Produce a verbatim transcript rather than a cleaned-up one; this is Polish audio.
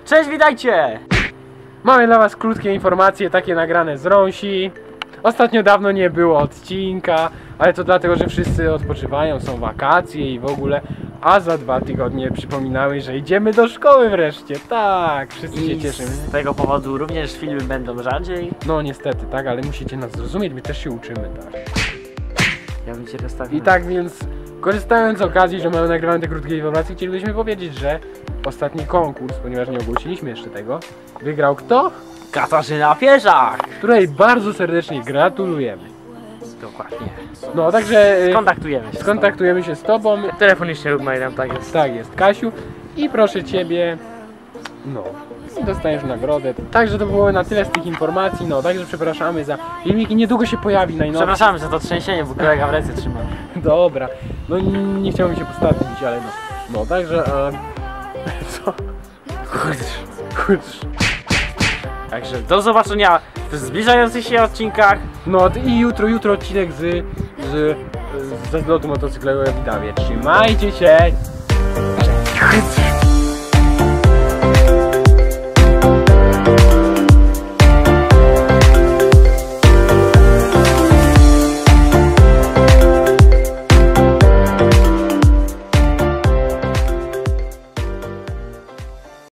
Cześć, witajcie! Mamy dla was krótkie informacje, takie nagrane z Rąsi. Ostatnio dawno nie było odcinka, ale to dlatego, że wszyscy odpoczywają, są wakacje i w ogóle. A za dwa tygodnie przypominały, że idziemy do szkoły wreszcie. Tak, wszyscy się I cieszymy. z tego powodu również filmy będą rzadziej. No niestety, tak, ale musicie nas zrozumieć, my też się uczymy, tak. Ja bym cię rozstawił. I tak więc, korzystając z okazji, że mamy nagrywane te krótkie informacje, chcielibyśmy powiedzieć, że ostatni konkurs, ponieważ nie ogłosiliśmy jeszcze tego, wygrał kto? Katarzyna Pierzak! Której bardzo serdecznie gratulujemy. Dokładnie. No, także y, Skontaktujemy się. skontaktujemy się z tobą. Telefonicznie lub mailem, tak jest. Tak jest, Kasiu. I proszę ciebie, no, i dostaniesz nagrodę. Także to było na tyle z tych informacji, no, także przepraszamy za filmiki, niedługo się pojawi najnowszy. Przepraszamy za to trzęsienie, bo kolega w ręce trzyma. Dobra, no nie, nie chciałbym się postawić, ale no, no, także, a... co? Kurcz. Kurcz. Także do zobaczenia w zbliżających się odcinkach. No i jutro, jutro odcinek z, z, ze zlotu motocyklowego w Widawie. Trzymajcie się! Cześć.